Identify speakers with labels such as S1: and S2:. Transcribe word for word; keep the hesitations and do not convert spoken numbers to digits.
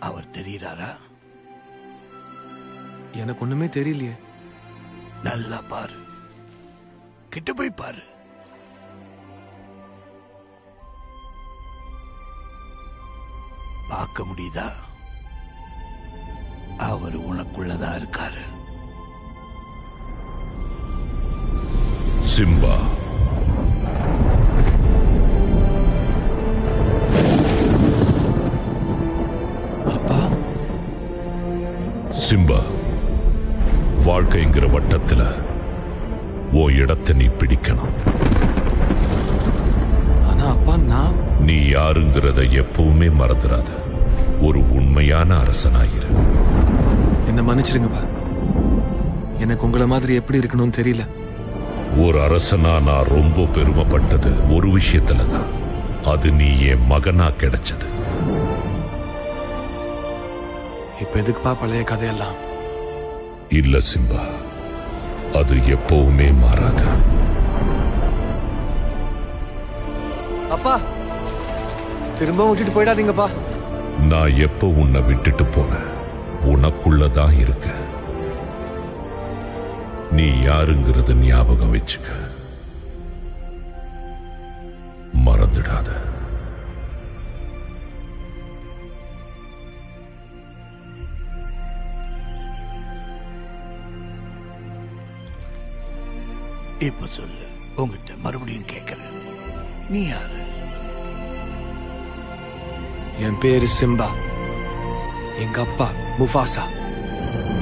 S1: அவர் தெரியுறாரா?
S2: எனக்கு ஒண்ணுமே தெரியலையே.
S1: நல்லா பாரு, கிட்ட போய் பாரு. பார்க்க முடியுதா? அவர் உனக்குள்ளதான் இருக்காரு.
S3: சிம்பா,
S2: அப்பா.
S3: சிம்பா, வாழ்க்கைங்கிற வட்டத்துல ஓ இடத்தை நீ பிடிக்கணும்.
S2: ஆனா அப்பா, நான்
S3: நீ யாருங்கிறத எப்பவுமே மறந்துடாத. ஒரு உண்மையான அரசனாயிரு.
S2: என்ன மன்னிச்சிடுங்கப்பா. எனக்கு உங்களை மாதிரி எப்படி இருக்கணும்னு தெரியல.
S3: ஒரு அரசனா நான் ரொம்ப பெருமைப்பட்டது ஒரு விஷயத்துலதான். அது நீ என் மகனா கிடைச்சது.
S2: இப்ப எதுக்குப்பா பழைய கதையெல்லாம்?
S3: இல்ல சிம்பா, அது எப்பவுமே மாறாது.
S2: அப்பா, திரும்ப விட்டுட்டு போயிடாதீங்கப்பா.
S3: நான் எப்ப உன்னை விட்டுட்டு போனேன், உனக்குள்ளதான் இருக்க. நீ யாருங்கிறது ஞாபகம் வச்சுக்க, மறந்துடாத.
S1: இப்ப சொல்லு, உங்ககிட்ட மறுபடியும் கேட்கிறேன், நீ யாரு?
S2: என் பேரு சிம்பா. எங்க அப்பா முஃபாசா.